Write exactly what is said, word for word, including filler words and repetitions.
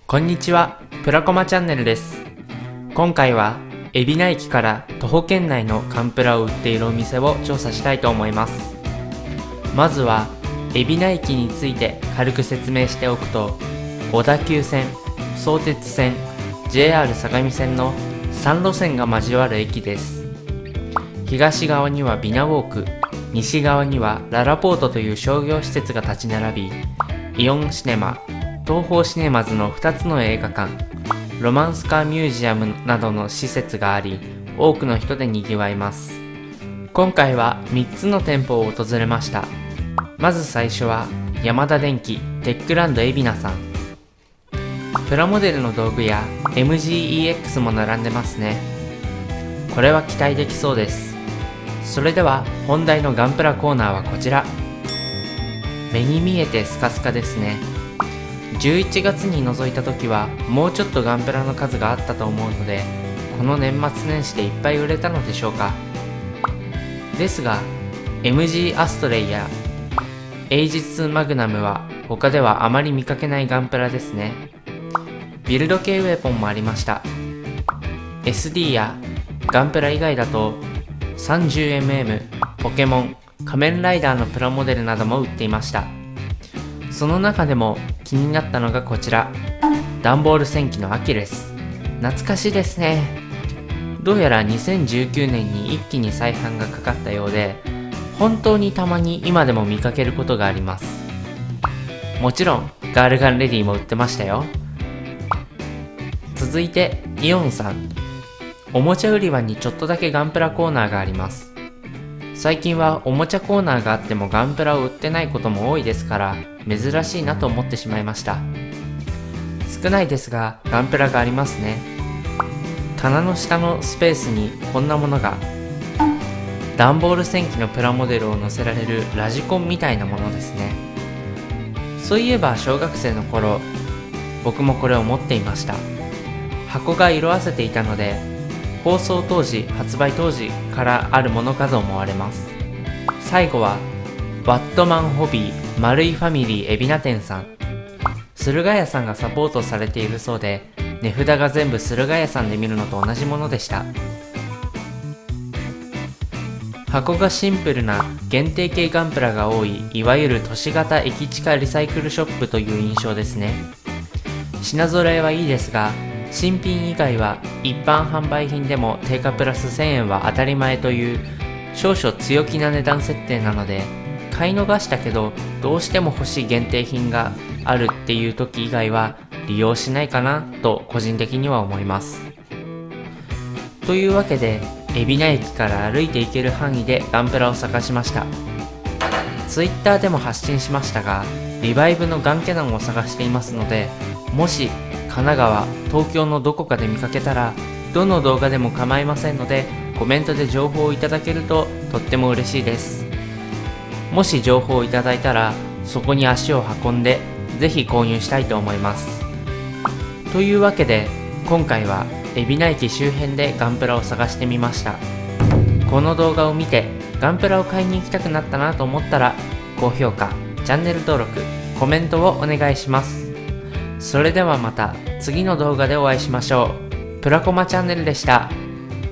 こんにちは、プラコマチャンネルです。今回は海老名駅から徒歩圏内のガンプラを売っているお店を調査したいと思います。まずは海老名駅について軽く説明しておくと、小田急線、相鉄線、ジェイアール 相模線のさん路線が交わる駅です。東側にはビナウォーク、西側にはララポートという商業施設が立ち並び、イオンシネマ、東宝シネマズのふたつの映画館、ロマンスカーミュージアムなどの施設があり、多くの人で賑わいます。今回はみっつの店舗を訪れました。まず最初はヤマダ電機テックランド海老名さん。プラモデルの道具や エムジーイーエックス も並んでますね。これは期待できそうです。それでは本題のガンプラコーナーはこちら。目に見えてスカスカですね。じゅういちがつに覗いた時はもうちょっとガンプラの数があったと思うので、この年末年始でいっぱい売れたのでしょうか。ですが エムジー アストレイやエイジツーマグナムは他ではあまり見かけないガンプラですね。ビルド系ウェポンもありました。 エスディー やガンプラ以外だと さんじゅうエムエム、ポケモン、仮面ライダーのプラモデルなども売っていました。その中でも気になったのがこちら、ダンボール戦記のアキレス。懐かしいですね。どうやらにせんじゅうきゅうねんに一気に再販がかかったようで、本当にたまに今でも見かけることがあります。もちろんガールガンレディも売ってましたよ。続いてイオンさん。おもちゃ売り場にちょっとだけガンプラコーナーがあります。最近はおもちゃコーナーがあってもガンプラを売ってないことも多いですから、珍しいなと思ってしまいました。少ないですがガンプラがありますね。棚の下のスペースにこんなものが。ダンボール戦記のプラモデルを載せられるラジコンみたいなものですね。そういえば小学生の頃、僕もこれを持っていました。箱が色あせていたので、放送当時、発売当時からあるものかと思われます。最後はワットマンホビー丸いファミリー海老名店さん。駿河屋さんがサポートされているそうで、値札が全部駿河屋さんで見るのと同じものでした。箱がシンプルな限定系ガンプラが多い、いわゆる都市型駅地下リサイクルショップという印象ですね。品揃えはいいですが、新品以外は一般販売品でも定価プラスせんえんは当たり前という少々強気な値段設定なので、買い逃したけどどうしても欲しい限定品があるっていう時以外は利用しないかなと個人的には思います。というわけで海老名駅から歩いて行ける範囲でガンプラを探しました。ツイッターでも発信しましたが、リバイブのガンキャノンを探していますので、もし神奈川、東京のどこかで見かけたら、どの動画でも構いませんので、コメントで情報をいただけるととっても嬉しいです。もし情報をいただいたら、そこに足を運んで、ぜひ購入したいと思います。というわけで、今回は海老名駅周辺でガンプラを探してみました。この動画を見て、ガンプラを買いに行きたくなったなと思ったら、高評価、チャンネル登録、コメントをお願いします。それではまた次の動画でお会いしましょう。プラコマチャンネルでした。